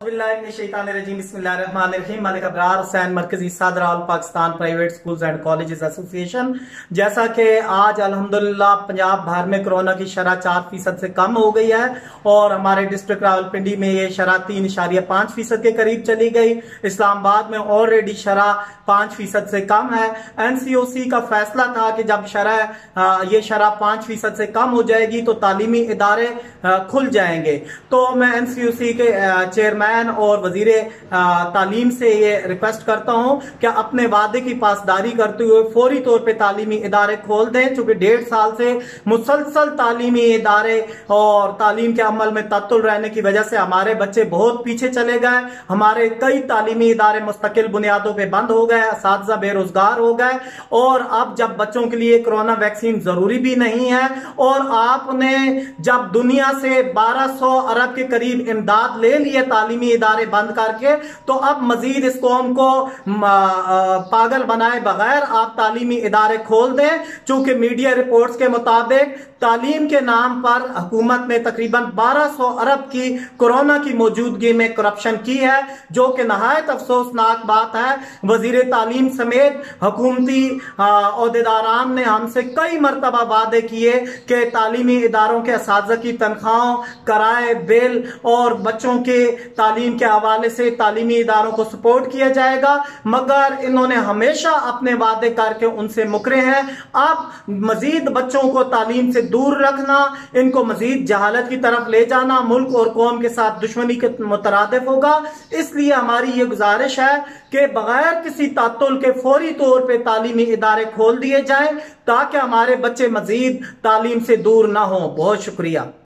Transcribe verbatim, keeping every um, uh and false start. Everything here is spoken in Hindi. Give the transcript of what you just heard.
मरकजी सदर all Pakistan private schools and colleges association. जैसा कि आज अल्हम्दुलिल्लाह पंजाब भर में कोरोना की शरह चार फीसद से कम हो गई है और हमारे डिस्ट्रिक्ट रावलपिंडी में ये शरह तीन इशारिया पांच फीसद के करीब चली गई। इस्लामाबाद में ऑलरेडी शरह पांच फीसद से कम है। एनसीओसी का फैसला था कि जब शरह ये शरह पांच फीसद से कम हो जाएगी तो तालीमी इदारे खुल जाएंगे। तो मैं एनसीओसी के चेयरमैन और वजीर तालीम से ये रिक्वेस्ट करता हूं कि अपने वादे की पासदारी करते हुए फौरी तौर पे तालीमी इदारे खोल दें, चूंकि डेढ़ साल से मुसलसल तालीमी इदारे और तालीम के अमल में तत्तुल रहने की वजह से हमारे बच्चे बहुत पीछे चले गए। हमारे कई तालीमी इदारे मुस्तकिल बुनियादों पे बंद हो गए, असातिज़ा बेरोजगार हो गए और अब जब बच्चों के लिए कोरोना वैक्सीन जरूरी भी नहीं है और आपने जब दुनिया से बारह सौ अरब के करीब इमदाद ले लिए तालीमी इदारे बंद करके, तो अब मजीद इस कौम को पागल बनाए बगैर आप तालीमी इदारे खोल दें। चूंकि मीडिया रिपोर्ट्स के मुताबिक तालीम के नाम पर हुकूमत ने तकरीबन बारह सौ अरब की कोरोना की मौजूदगी में करप्शन की है, जो कि नहायत अफसोसनाक बात है। वजीर तालीम समेत हुकूमती ओहदेदारान ने हमसे कई मरतबा वादे किए कि तालीमी इदारों के असातिज़ा की तनख्वाहों, किराए, बिल और बच्चों के तालीम के हवाले से तालीमी इदारों को सपोर्ट किया जाएगा, मगर इन्होंने हमेशा अपने वादे करके उनसे मुकरे हैं। अब मजीद बच्चों को तालीम से दूर रखना, इनको मजीद जहालत की तरफ ले जाना मुल्क और कौम के साथ दुश्मनी के मुतरादिफ होगा। इसलिए हमारी ये गुजारिश है कि बगैर किसी तातुल के फौरी तौर पे तालीमी इदारे खोल दिए जाएं ताकि हमारे बच्चे मजीद तालीम से दूर ना हो। बहुत शुक्रिया।